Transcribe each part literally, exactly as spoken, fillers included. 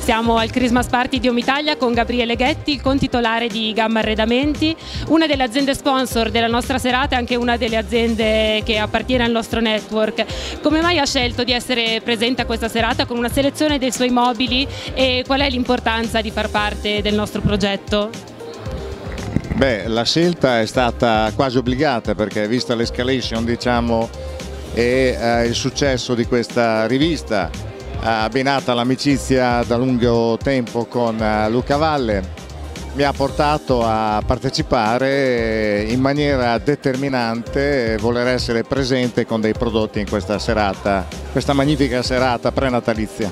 Siamo al Christmas Party di Home Italia con Gabriele Ghetti, il contitolare di Gamma Arredamenti, una delle aziende sponsor della nostra serata e anche una delle aziende che appartiene al nostro network. Come mai ha scelto di essere presente a questa serata con una selezione dei suoi mobili e qual è l'importanza di far parte del nostro progetto? Beh, la scelta è stata quasi obbligata perché vista l'escalation, diciamo, e eh, il successo di questa rivista, abbinata all'amicizia da lungo tempo con eh, Luca Valle, mi ha portato a partecipare in maniera determinante e voler essere presente con dei prodotti in questa serata, questa magnifica serata prenatalizia.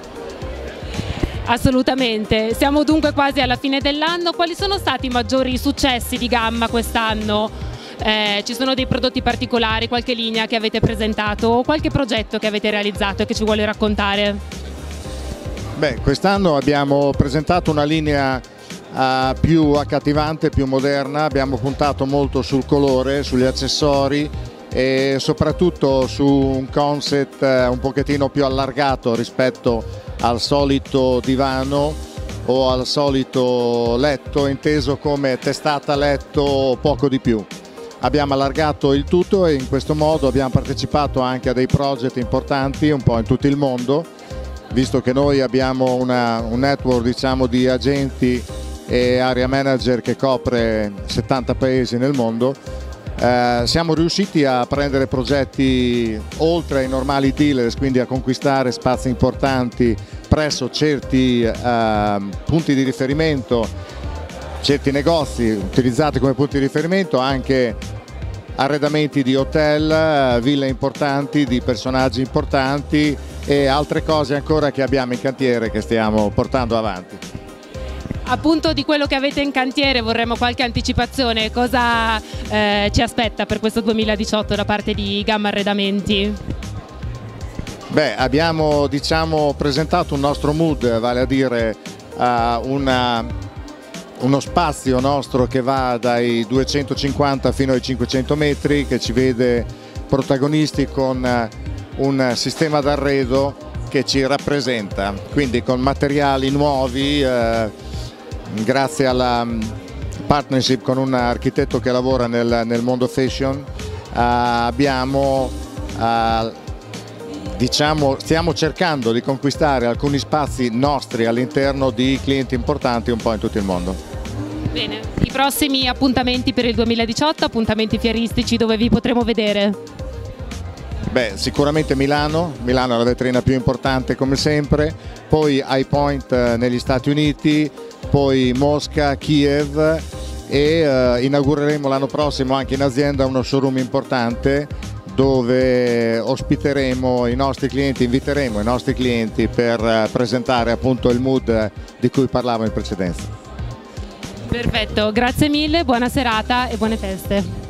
Assolutamente, siamo dunque quasi alla fine dell'anno. Quali sono stati i maggiori successi di Gamma quest'anno? Eh, ci sono dei prodotti particolari, qualche linea che avete presentato o qualche progetto che avete realizzato e che ci vuole raccontare? Beh, quest'anno abbiamo presentato una linea uh, più accattivante, più moderna, abbiamo puntato molto sul colore, sugli accessori e soprattutto su un concept uh, un pochettino più allargato rispetto al solito divano o al solito letto, inteso come testata letto o poco di più. Abbiamo allargato il tutto e in questo modo abbiamo partecipato anche a dei project importanti un po' in tutto il mondo, visto che noi abbiamo una, un network, diciamo, di agenti e area manager che copre settanta paesi nel mondo. Eh, siamo riusciti a prendere progetti oltre ai normali dealers, quindi a conquistare spazi importanti presso certi eh, punti di riferimento, certi negozi utilizzati come punti di riferimento, anche arredamenti di hotel, ville importanti, di personaggi importanti e altre cose ancora che abbiamo in cantiere che stiamo portando avanti. Appunto, di quello che avete in cantiere vorremmo qualche anticipazione. Cosa eh, ci aspetta per questo duemiladiciotto da parte di Gamma Arredamenti? Beh, abbiamo, diciamo, presentato un nostro mood, vale a dire uh, una uno spazio nostro che va dai duecentocinquanta fino ai cinquecento metri, che ci vede protagonisti con un sistema d'arredo che ci rappresenta, quindi con materiali nuovi, eh, grazie alla partnership con un architetto che lavora nel, nel mondo fashion, eh, abbiamo eh, diciamo, stiamo cercando di conquistare alcuni spazi nostri all'interno di clienti importanti un po' in tutto il mondo. Bene, i prossimi appuntamenti per il duemiladiciotto, appuntamenti fieristici dove vi potremo vedere? Beh, sicuramente Milano, Milano è la vetrina più importante come sempre, poi High Point negli Stati Uniti, poi Mosca, Kiev e eh, inaugureremo l'anno prossimo anche in azienda uno showroom importante dove ospiteremo i nostri clienti, inviteremo i nostri clienti per presentare appunto il mood di cui parlavo in precedenza. Perfetto, grazie mille, buona serata e buone feste.